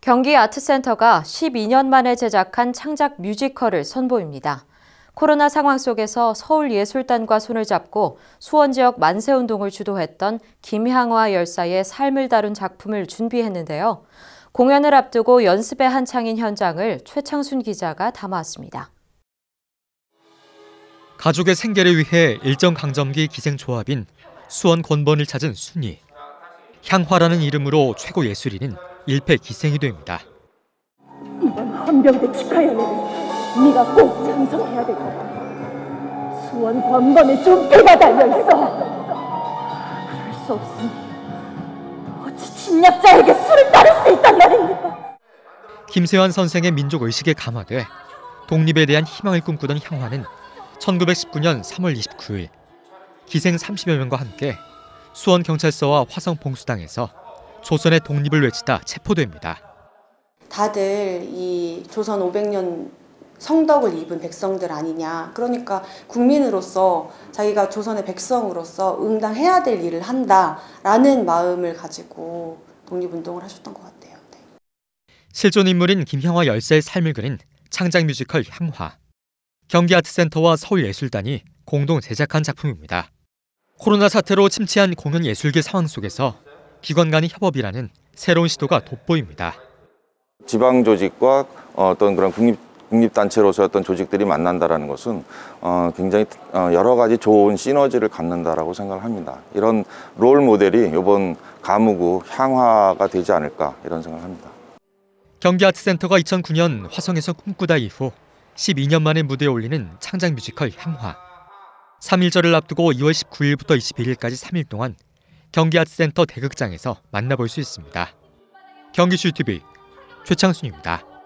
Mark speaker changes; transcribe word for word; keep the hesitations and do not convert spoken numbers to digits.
Speaker 1: 경기 아트센터가 십이 년 만에 제작한 창작 뮤지컬을 선보입니다. 코로나 상황 속에서 서울예술단과 손을 잡고 수원 지역 만세운동을 주도했던 김향화 열사의 삶을 다룬 작품을 준비했는데요. 공연을 앞두고 연습에 한창인 현장을 최창순 기자가 담아왔습니다.
Speaker 2: 가족의 생계를 위해 일정강점기 기생조합인 수원 권번을 찾은 순이. 향화라는 이름으로 최고 예술인은 일패 기생이 됩니다.
Speaker 3: 이번 헌병대 축하연회는 네가 꼭 참석해야 될 거야. 수원 권번에 쫓겨가 달려있어. 그럴 수 없으니 어찌 침략자에게 술을 따를 수 있단 말입니까?
Speaker 2: 김세환 선생의 민족의식에 감화돼 독립에 대한 희망을 꿈꾸던 향화는 천구백십구 년 삼월 이십구일 기생 삼십여 명과 함께 수원경찰서와 화성봉수당에서 조선의 독립을 외치다 체포됩니다.
Speaker 4: 다들 이 조선 오백 년 성덕을 입은 백성들 아니냐. 그러니까 국민으로서 자기가 조선의 백성으로서 응당해야 될 일을 한다라는 마음을 가지고 독립운동을 하셨던 것 같아요. 네.
Speaker 2: 실존 인물인 김향화 열사의 삶을 그린 창작 뮤지컬 향화. 경기아트센터와 서울예술단이 공동 제작한 작품입니다. 코로나 사태로 침체한 공연 예술계 상황 속에서 기관 간의 협업이라는 새로운 시도가 돋보입니다.
Speaker 5: 지방 조직과 어떤 그런 국립 국립단체로서 어떤 조직들이 만난다라는 것은 어, 굉장히 여러 가지 좋은 시너지를 갖는다라고 생각을 합니다. 이런 롤 모델이 이번 가무구 향화가 되지 않을까 이런 생각을 합니다.
Speaker 2: 경기아트센터가 이천구 년 화성에서 꿈꾸다 이후 십이 년 만에 무대에 올리는 창작 뮤지컬 향화. 삼일절을 앞두고 이월 십구일부터 이십일일까지 삼 일 동안 경기아트센터 대극장에서 만나볼 수 있습니다. 경기슈티비 최창순입니다.